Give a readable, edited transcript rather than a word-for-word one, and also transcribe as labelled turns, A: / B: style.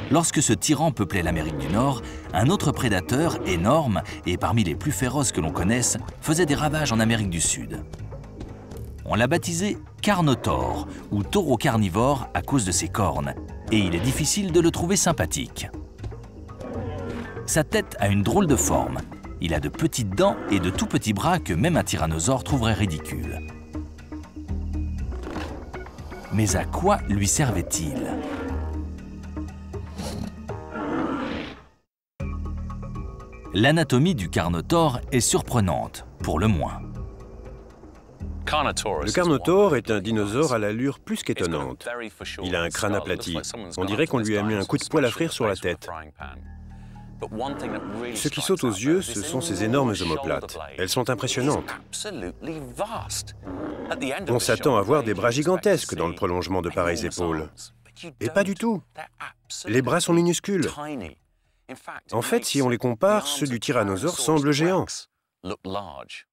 A: Lorsque ce tyran peuplait l'Amérique du Nord, un autre prédateur énorme et parmi les plus féroces que l'on connaisse faisait des ravages en Amérique du Sud. On l'a baptisé Carnotaure ou taureau carnivore à cause de ses cornes, et il est difficile de le trouver sympathique. Sa tête a une drôle de forme. Il a de petites dents et de tout petits bras que même un tyrannosaure trouverait ridicule. Mais à quoi lui servait-il ? L'anatomie du Carnotaure est surprenante, pour le moins.
B: Le Carnotaure est un dinosaure à l'allure plus qu'étonnante. Il a un crâne aplati. On dirait qu'on lui a mis un coup de poêle à frire sur la tête. Ce qui saute aux yeux, ce sont ces énormes omoplates. Elles sont impressionnantes. On s'attend à voir des bras gigantesques dans le prolongement de pareilles épaules. Et pas du tout. Les bras sont minuscules. En fait, si on les compare, ceux du tyrannosaure semblent géants.